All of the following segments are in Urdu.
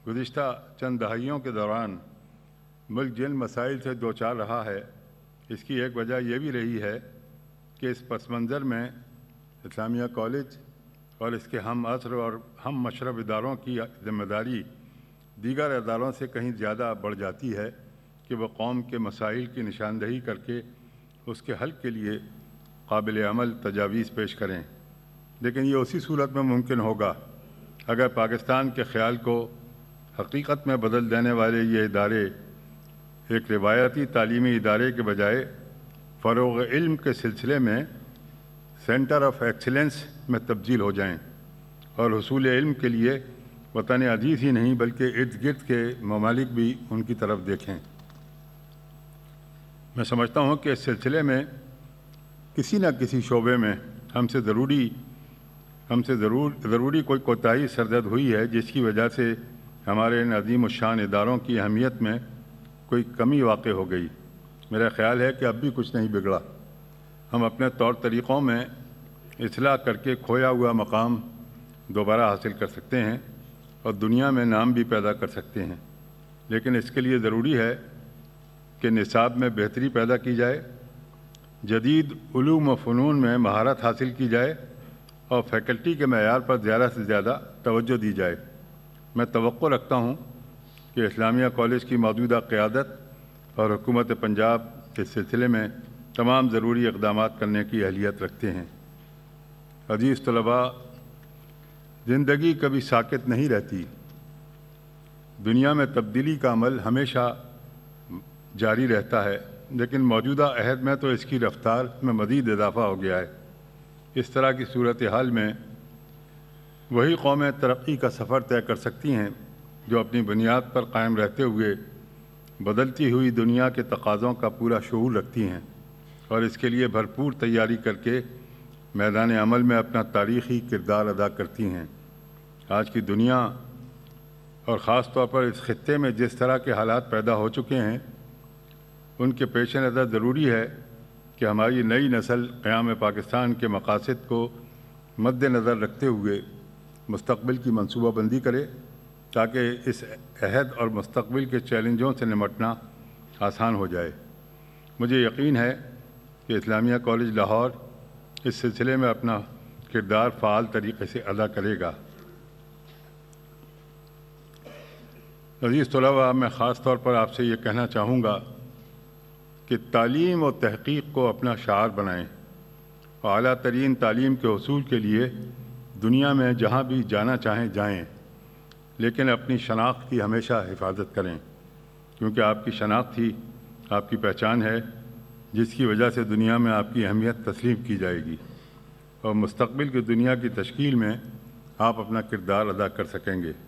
گزشتہ چند دہائیوں کے دوران ملک جن مسائل سے دوچار رہا ہے، اس کی ایک وجہ یہ بھی رہی ہے کہ اس پس منظر میں اسلامیہ کالج اور اس کے ہم عصر اور ہم مشرب اداروں کی ذمہ داری دیگر اداروں سے کہیں زیادہ بڑھ جاتی ہے کہ وہ قوم کے مسائل کی نشاندہی کر کے اس کے حل کے لیے قابل عمل تجاویز پیش کریں، لیکن یہ اسی صورت میں ممکن ہوگا اگر پاکستان کے خیال کو حقیقت میں بدل دینے والے یہ ادارے ایک روایتی تعلیمی ادارے کے بجائے فروغ علم کے سلسلے میں سینٹر آف ایکسیلنس میں تبدیل ہو جائیں اور حصول علم کے لیے وطن عزیز ہی نہیں بلکہ ارد گرد کے ممالک بھی ان کی طرف دیکھیں۔ میں سمجھتا ہوں کہ اس سلسلے میں کسی نہ کسی شعبے میں ہم سے ضروری کوئی کوتاہی سرزد ہوئی ہے، جس کی وجہ سے ہمارے ان عظیم الشان اداروں کی اہمیت میں کوئی کمی واقع ہو گئی۔ میرا خیال ہے کہ اب بھی کچھ نہیں بگڑا۔ ہم اپنے طور طریقوں میں اصلاح کر کے کھویا ہوا مقام دوبارہ حاصل کر سکتے ہیں اور دنیا میں نام بھی پیدا کر سکتے ہیں، لیکن اس کے لیے ضروری ہے کہ نصاب میں بہتری پیدا کی جائے، جدید علوم و فنون میں مہارت حاصل کی جائے اور فیکلٹی کے معیار پر زیادہ سے زیادہ توجہ دی جائے۔ میں توقع رکھتا ہوں کہ اسلامیہ کالج کی موجودہ قیادت اور حکومت پنجاب اس سلسلے میں تمام ضروری اقدامات کرنے کی اہلیت رکھتے ہیں۔ عزیز طلباء، زندگی کبھی ساکت نہیں رہتی۔ دنیا میں تبدیلی کا عمل ہمیشہ جاری رہتا ہے، لیکن موجودہ عہد میں تو اس کی رفتار میں مزید اضافہ ہو گیا ہے۔ اس طرح کی صورتحال میں وہی قومیں ترقی کا سفر طے کر سکتی ہیں جو اپنی بنیاد پر قائم رہتے ہوئے بدلتی ہوئی دنیا کے تقاضوں کا پورا شعور رکھتی ہیں اور اس کے لیے بھرپور تیاری کر کے میدان عمل میں اپنا تاریخی کردار ادا کرتی ہیں۔ آج کی دنیا اور خاص طور پر اس خطے میں جس طرح کے حالات پیدا ہو چکے ہیں، ان کے پیش نظر ضروری ہے کہ ہماری نئی نسل قیام پاکستان کے مقاصد کو مد نظر رکھتے ہوئے مستقبل کی منصوبہ بندی کرے تاکہ اس عہد اور مستقبل کے چیلنجوں سے نمٹنا آسان ہو جائے۔ مجھے یقین ہے کہ اسلامیہ کالج لاہور اس سلسلے میں اپنا کردار فعال طریقے سے ادا کرے گا۔ عزیز طلباء، میں خاص طور پر آپ سے یہ کہنا چاہوں گا کہ تعلیم و تحقیق کو اپنا شعار بنائیں اور اعلیٰ ترین تعلیم کے حصول کے لیے دنیا میں جہاں بھی جانا چاہیں جائیں، لیکن اپنی شناخت کی ہمیشہ حفاظت کریں، کیونکہ آپ کی شناخت ہی آپ کی پہچان ہے، جس کی وجہ سے دنیا میں آپ کی اہمیت تسلیم کی جائے گی اور مستقبل کی دنیا کی تشکیل میں آپ اپنا کردار ادا کر سکیں گے۔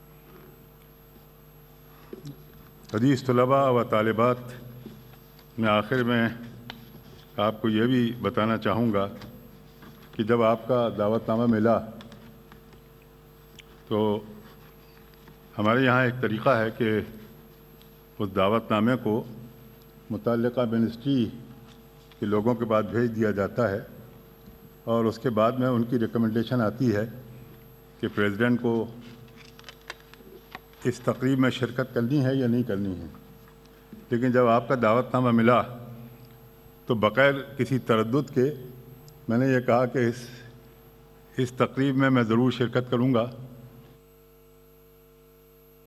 عزیز طلباء و طالبات، میں آخر میں آپ کو یہ بھی بتانا چاہوں گا کہ جب آپ کا دعوت نامہ ملا تو ہمارے یہاں ایک طریقہ ہے کہ اس دعوت نامے کو متعلقہ منسٹری کے لوگوں کے پاس بھیج دیا جاتا ہے اور اس کے بعد میں ان کی ریکمنڈیشن آتی ہے کہ پریزیڈنٹ کو اس تقریب میں شرکت کرنی ہے یا نہیں کرنی ہے۔ لیکن جب آپ کا دعوت نامہ ملا تو بغیر کسی تردد کے میں نے یہ کہا کہ اس تقریب میں ضرور شرکت کروں گا